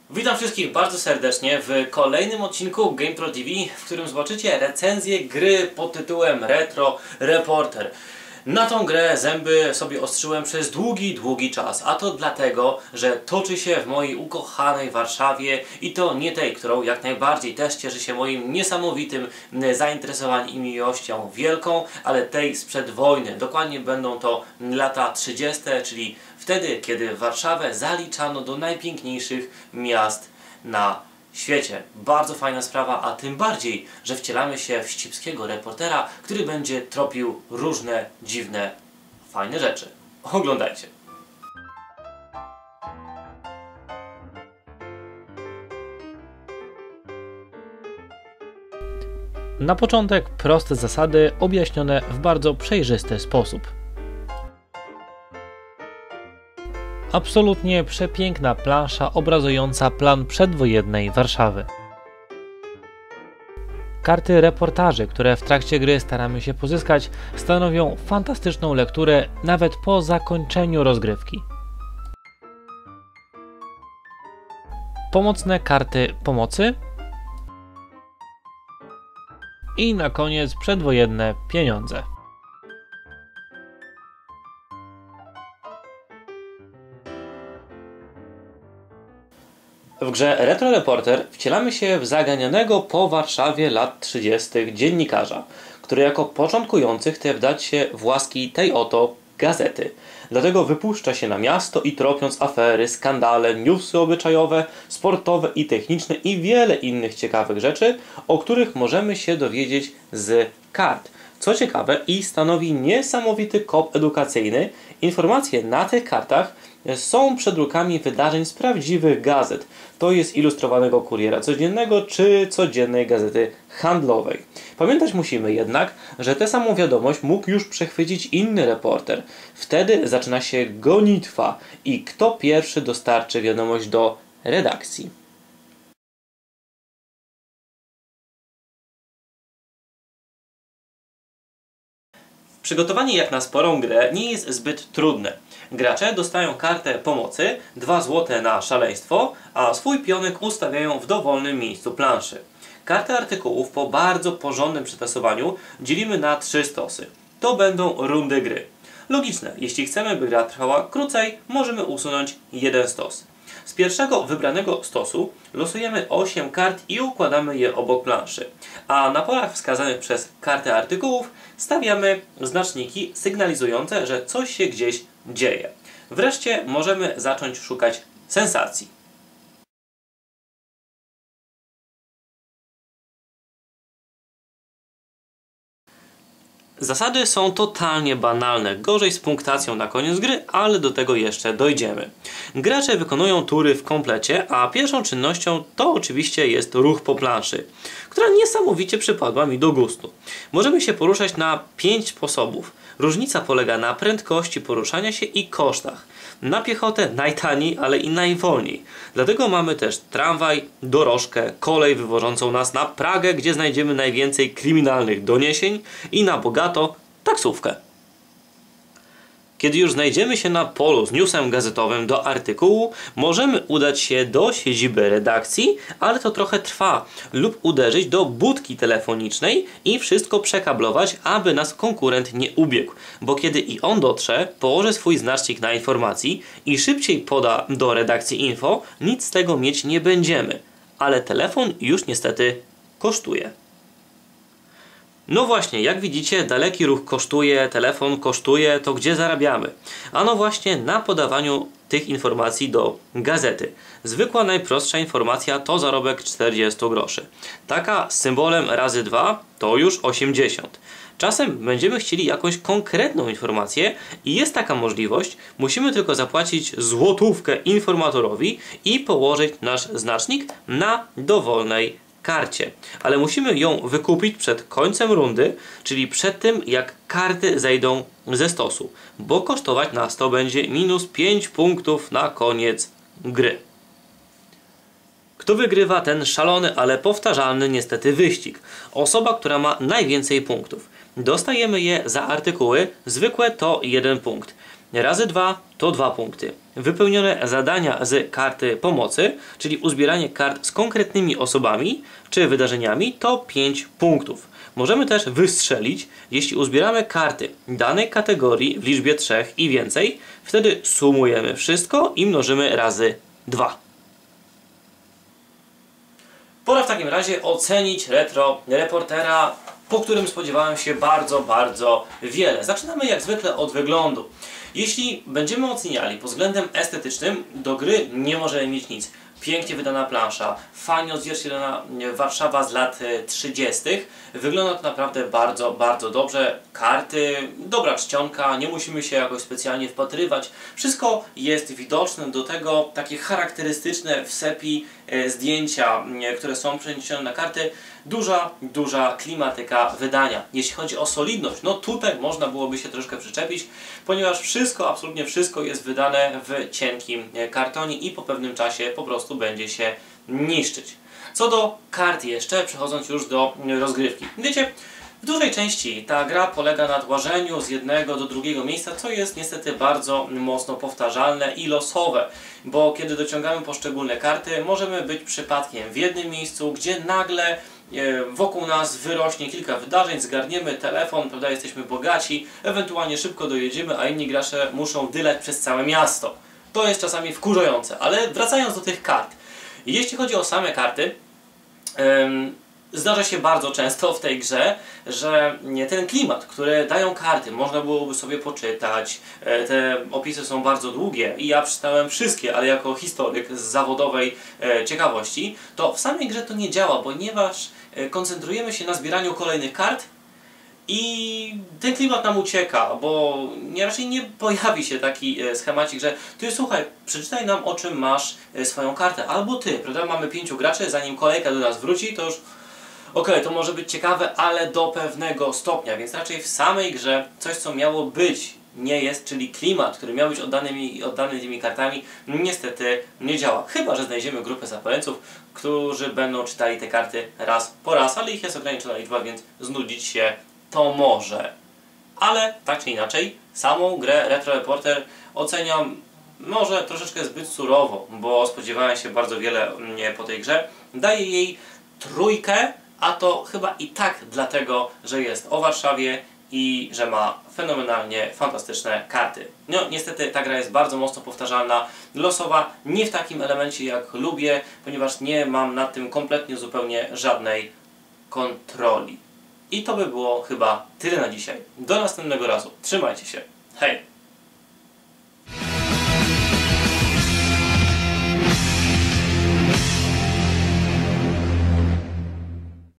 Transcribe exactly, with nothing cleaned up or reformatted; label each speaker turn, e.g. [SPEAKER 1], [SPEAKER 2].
[SPEAKER 1] Witam wszystkich bardzo serdecznie w kolejnym odcinku GamePro T V, w którym zobaczycie recenzję gry pod tytułem Retro Reporter. Na tą grę zęby sobie ostrzyłem przez długi, długi czas, a to dlatego, że toczy się w mojej ukochanej Warszawie i to nie tej, którą jak najbardziej też cieszy się moim niesamowitym zainteresowaniem i miłością wielką, ale tej sprzed wojny. Dokładnie będą to lata trzydzieste, czyli wtedy, kiedy Warszawę zaliczano do najpiękniejszych miast na świecie. Bardzo fajna sprawa, a tym bardziej, że wcielamy się w wścibskiego reportera, który będzie tropił różne dziwne, fajne rzeczy. Oglądajcie. Na początek proste zasady objaśnione w bardzo przejrzysty sposób. Absolutnie przepiękna plansza obrazująca plan przedwojennej Warszawy. Karty reportaży, które w trakcie gry staramy się pozyskać, stanowią fantastyczną lekturę nawet po zakończeniu rozgrywki. Pomocne karty pomocy. I na koniec przedwojenne pieniądze. W grze Retro Reporter wcielamy się w zaganianego po Warszawie lat trzydziestych dziennikarza, który jako początkujący chce wdać się w łaski tej oto gazety. Dlatego wypuszcza się na miasto i tropiąc afery, skandale, newsy obyczajowe, sportowe i techniczne i wiele innych ciekawych rzeczy, o których możemy się dowiedzieć z kart. Co ciekawe i stanowi niesamowity kop edukacyjny, informacje na tych kartach są przedrukami wydarzeń z prawdziwych gazet. To jest ilustrowanego kuriera codziennego czy codziennej gazety handlowej. Pamiętać musimy jednak, że tę samą wiadomość mógł już przechwycić inny reporter. Wtedy zaczyna się gonitwa i kto pierwszy dostarczy wiadomość do redakcji. Przygotowanie jak na sporą grę nie jest zbyt trudne. Gracze dostają kartę pomocy, dwa złote na szaleństwo, a swój pionek ustawiają w dowolnym miejscu planszy. Kartę artykułów po bardzo porządnym przetasowaniu dzielimy na trzy stosy. To będą rundy gry. Logiczne, jeśli chcemy, by gra trwała krócej, możemy usunąć jeden stos. Z pierwszego wybranego stosu losujemy osiem kart i układamy je obok planszy, a na polach wskazanych przez kartę artykułów stawiamy znaczniki sygnalizujące, że coś się gdzieś dzieje. Wreszcie możemy zacząć szukać sensacji. Zasady są totalnie banalne, gorzej z punktacją na koniec gry, ale do tego jeszcze dojdziemy. Gracze wykonują tury w komplecie, a pierwszą czynnością to oczywiście jest ruch po planszy, która niesamowicie przypadła mi do gustu. Możemy się poruszać na pięć sposobów. Różnica polega na prędkości poruszania się i kosztach. Na piechotę najtaniej, ale i najwolniej. Dlatego mamy też tramwaj, dorożkę, kolej wywożącą nas na Pragę, gdzie znajdziemy najwięcej kryminalnych doniesień, i na bogato taksówkę. Kiedy już znajdziemy się na polu z newsem gazetowym do artykułu, możemy udać się do siedziby redakcji, ale to trochę trwa, lub uderzyć do budki telefonicznej i wszystko przekablować, aby nas konkurent nie ubiegł, bo kiedy i on dotrze, położy swój znacznik na informacji i szybciej poda do redakcji info, nic z tego mieć nie będziemy, ale telefon już niestety kosztuje. No właśnie, jak widzicie, daleki ruch kosztuje, telefon kosztuje, to gdzie zarabiamy? Ano właśnie na podawaniu tych informacji do gazety. Zwykła, najprostsza informacja to zarobek czterdzieści groszy. Taka z symbolem razy dwa to już osiemdziesiąt. Czasem będziemy chcieli jakąś konkretną informację i jest taka możliwość, musimy tylko zapłacić złotówkę informatorowi i położyć nasz znacznik na dowolnej karcie, ale musimy ją wykupić przed końcem rundy, czyli przed tym, jak karty zejdą ze stosu, bo kosztować nas to będzie minus pięć punktów na koniec gry. Kto wygrywa ten szalony, ale powtarzalny niestety wyścig? Osoba, która ma najwięcej punktów. Dostajemy je za artykuły, zwykłe to jeden punkt. razy dwa to dwa punkty. Wypełnione zadania z karty pomocy, czyli uzbieranie kart z konkretnymi osobami czy wydarzeniami, to pięć punktów. Możemy też wystrzelić, jeśli uzbieramy karty danej kategorii w liczbie trzech i więcej, wtedy sumujemy wszystko i mnożymy razy dwa. Pora w takim razie ocenić retro reportera, po którym spodziewałem się bardzo, bardzo wiele. Zaczynamy jak zwykle od wyglądu. Jeśli będziemy oceniali pod względem estetycznym, do gry nie możemy mieć nic. Pięknie wydana plansza, fajnie odzwierciedlona Warszawa z lat trzydziestych. Wygląda to naprawdę bardzo, bardzo dobrze. Karty, dobra czcionka, nie musimy się jakoś specjalnie wpatrywać. Wszystko jest widoczne, do tego takie charakterystyczne w sepi zdjęcia, które są przeniesione na karty. Duża, duża klimatyka wydania. Jeśli chodzi o solidność, no tutaj można byłoby się troszkę przyczepić, ponieważ wszystko, absolutnie wszystko jest wydane w cienkim kartonie i po pewnym czasie po prostu będzie się niszczyć. Co do kart jeszcze, przechodząc już do rozgrywki. Wiecie, w dużej części ta gra polega na łażeniu z jednego do drugiego miejsca, co jest niestety bardzo mocno powtarzalne i losowe, bo kiedy dociągamy poszczególne karty, możemy być przypadkiem w jednym miejscu, gdzie nagle wokół nas wyrośnie kilka wydarzeń, zgarniemy telefon, prawda, jesteśmy bogaci, ewentualnie szybko dojedziemy, a inni gracze muszą dylać przez całe miasto. To jest czasami wkurzające, ale wracając do tych kart. Jeśli chodzi o same karty, ym, zdarza się bardzo często w tej grze, że ten klimat, który dają karty, można byłoby sobie poczytać, te opisy są bardzo długie i ja przeczytałem wszystkie, ale jako historyk z zawodowej ciekawości, to w samej grze to nie działa, ponieważ koncentrujemy się na zbieraniu kolejnych kart i ten klimat nam ucieka, bo nie, raczej nie pojawi się taki schemacik, że ty słuchaj, przeczytaj nam, o czym masz swoją kartę, albo ty, prawda, mamy pięciu graczy, zanim kolejka do nas wróci, to już okej, okay, to może być ciekawe, ale do pewnego stopnia, więc raczej w samej grze coś, co miało być, nie jest, czyli klimat, który miał być oddany, mi, oddany tymi kartami, niestety nie działa. Chyba że znajdziemy grupę zapaleńców, którzy będą czytali te karty raz po raz, ale ich jest ograniczona liczba, więc znudzić się to może. Ale tak czy inaczej, samą grę Retro Reporter oceniam może troszeczkę zbyt surowo, bo spodziewałem się bardzo wiele po tej grze. Daję jej trójkę, a to chyba i tak dlatego, że jest o Warszawie i że ma fenomenalnie fantastyczne karty. No niestety ta gra jest bardzo mocno powtarzalna, losowa, nie w takim elemencie jak lubię, ponieważ nie mam nad tym kompletnie zupełnie żadnej kontroli. I to by było chyba tyle na dzisiaj. Do następnego razu. Trzymajcie się. Hej!